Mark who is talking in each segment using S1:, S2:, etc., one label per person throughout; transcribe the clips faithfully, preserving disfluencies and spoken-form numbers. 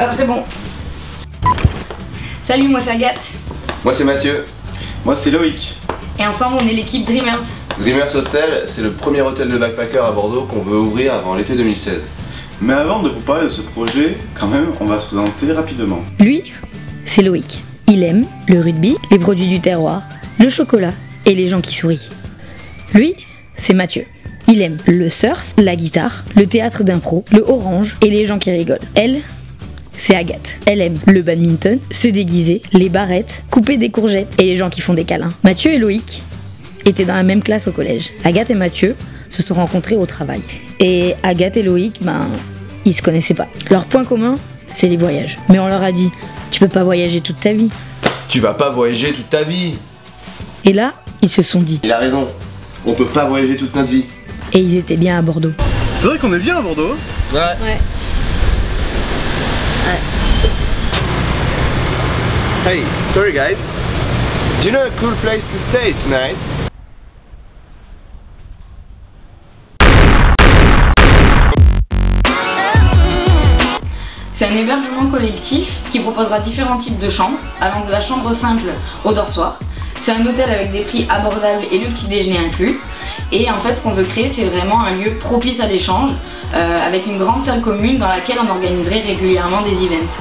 S1: Hop, c'est bon. Salut, moi c'est Agathe.
S2: Moi c'est Mathieu.
S3: Moi c'est Loïc.
S1: Et ensemble on est l'équipe Dreamers.
S2: Dreamers Hostel, c'est le premier hôtel de backpacker à Bordeaux qu'on veut ouvrir avant l'été deux mille seize.
S3: Mais avant de vous parler de ce projet, quand même, on va se présenter rapidement.
S4: Lui, c'est Loïc. Il aime le rugby, les produits du terroir, le chocolat et les gens qui sourient. Lui, c'est Mathieu. Il aime le surf, la guitare, le théâtre d'impro, le orange et les gens qui rigolent. Elle, c'est Agathe. Elle aime le badminton, se déguiser, les barrettes, couper des courgettes et les gens qui font des câlins. Mathieu et Loïc étaient dans la même classe au collège. Agathe et Mathieu se sont rencontrés au travail. Et Agathe et Loïc, ben, ils se connaissaient pas. Leur point commun, c'est les voyages. Mais on leur a dit, tu peux pas voyager toute ta vie.
S2: Tu vas pas voyager toute ta vie.
S4: Et là, ils se sont dit.
S2: Il a raison, on peut pas voyager toute notre vie.
S4: Et ils étaient bien à Bordeaux.
S3: C'est vrai qu'on est bien à Bordeaux.
S2: Ouais.
S1: Ouais.
S2: Hey, sorry guys. Do you know a cool place to stay tonight?
S1: C'est un hébergement collectif qui proposera différents types de chambres, allant de la chambre simple au dortoir. C'est un hôtel avec des prix abordables et le petit déjeuner inclus. Et en fait, ce qu'on veut créer, c'est vraiment un lieu propice à l'échange, euh, avec une grande salle commune dans laquelle on organiserait régulièrement des events.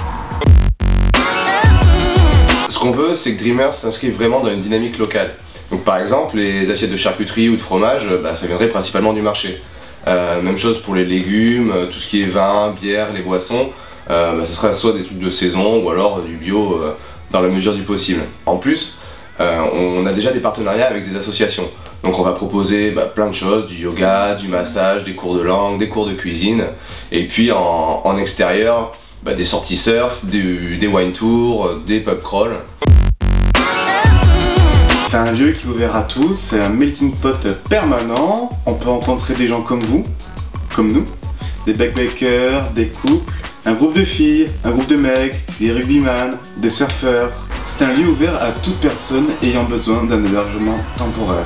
S2: Ce qu'on veut, c'est que Dreamers s'inscrive vraiment dans une dynamique locale. Donc par exemple, les assiettes de charcuterie ou de fromage, bah, ça viendrait principalement du marché. Euh, même chose pour les légumes, tout ce qui est vin, bière, les boissons, euh, bah, ce sera soit des trucs de saison ou alors du bio euh, dans la mesure du possible. En plus, euh, on a déjà des partenariats avec des associations. Donc on va proposer bah, plein de choses, du yoga, du massage, des cours de langue, des cours de cuisine. Et puis en, en extérieur, bah, des sorties surf, du, des wine tours, des pub crawls.
S3: C'est un lieu qui est ouvert à tous, c'est un melting pot permanent. On peut rencontrer des gens comme vous, comme nous, des backpackers, des couples, un groupe de filles, un groupe de mecs, des rugbyman, des surfeurs. C'est un lieu ouvert à toute personne ayant besoin d'un hébergement temporaire.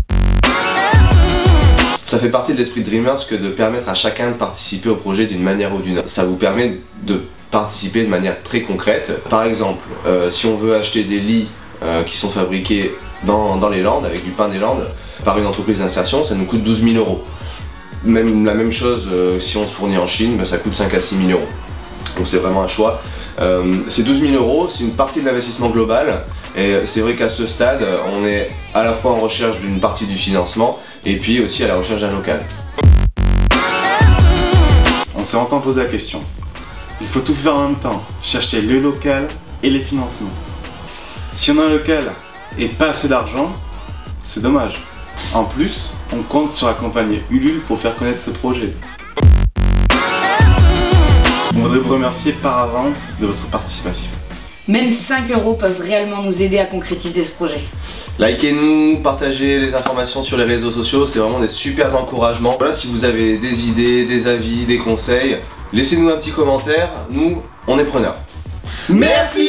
S2: Ça fait partie de l'esprit de Dreamers que de permettre à chacun de participer au projet d'une manière ou d'une autre. Ça vous permet de participer de manière très concrète. Par exemple, euh, si on veut acheter des lits euh, qui sont fabriqués dans, dans les Landes, avec du pain des Landes, par une entreprise d'insertion, ça nous coûte douze mille euros. Même la même chose euh, si on se fournit en Chine, ben, ça coûte cinq à six mille euros. Donc c'est vraiment un choix. Euh, ces douze mille euros, c'est une partie de l'investissement global. Et c'est vrai qu'à ce stade, on est à la fois en recherche d'une partie du financement et puis aussi à la recherche d'un local.
S3: On s'est longtemps posé la question. Il faut tout faire en même temps, chercher le local et les financements. Si on a un local et pas assez d'argent, c'est dommage. En plus, on compte sur la compagnie Ulule pour faire connaître ce projet. On voudrait vous remercier par avance de votre participation.
S1: Même cinq euros peuvent réellement nous aider à concrétiser ce projet.
S2: Likez-nous, partagez les informations sur les réseaux sociaux, c'est vraiment des super encouragements. Voilà, si vous avez des idées, des avis, des conseils, laissez-nous un petit commentaire, nous, on est preneurs. Merci.